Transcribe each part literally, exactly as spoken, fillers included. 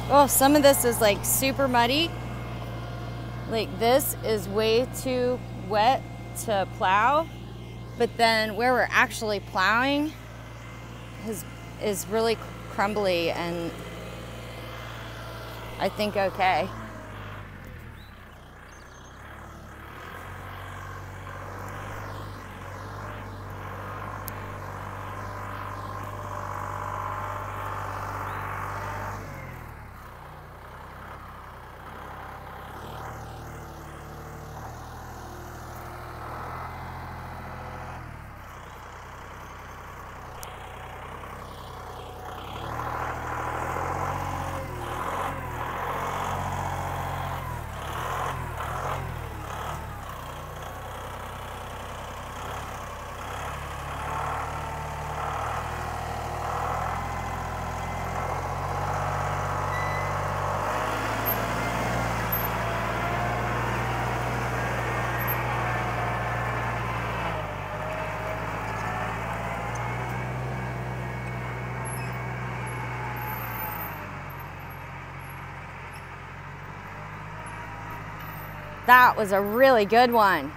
Oh, some of this is like super muddy. Like this is way too wet to plow. But then where we're actually plowing is, is really crumbly and I think okay. That was a really good one.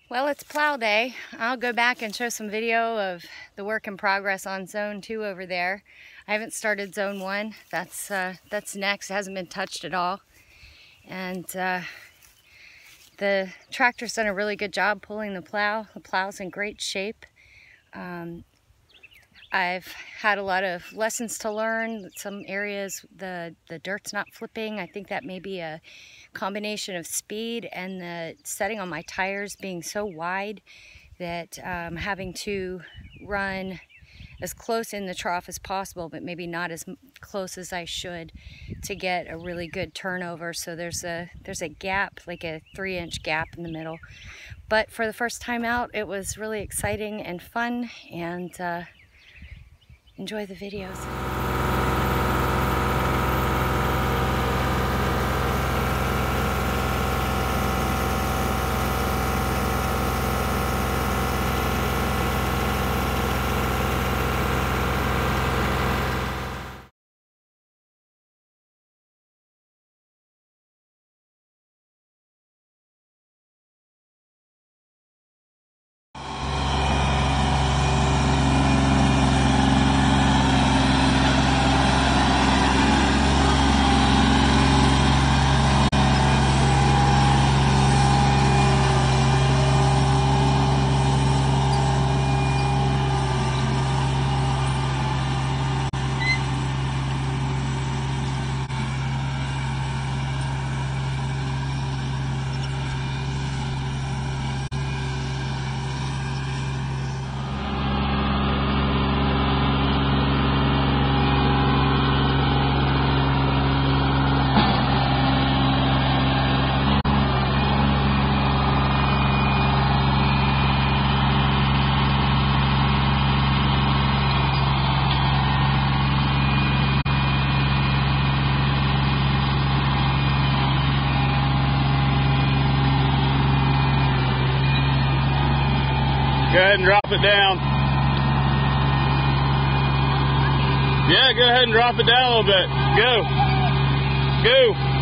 Well, it's plow day. I'll go back and show some video of the work in progress on zone two over there. I haven't started zone one. That's uh, that's next. It hasn't been touched at all. And uh, the tractor's done a really good job pulling the plow. The plow's in great shape. Um, I've had a lot of lessons to learn. Some areas the, the dirt's not flipping. I think that may be a combination of speed and the setting on my tires being so wide that I'm um, having to run as close in the trough as possible, but maybe not as close as I should to get a really good turnover. So there's a there's a gap, like a three inch gap in the middle. But for the first time out, it was really exciting and fun, and uh, enjoy the videos. Go ahead and drop it down. Yeah, go ahead and drop it down a little bit. Go. Go.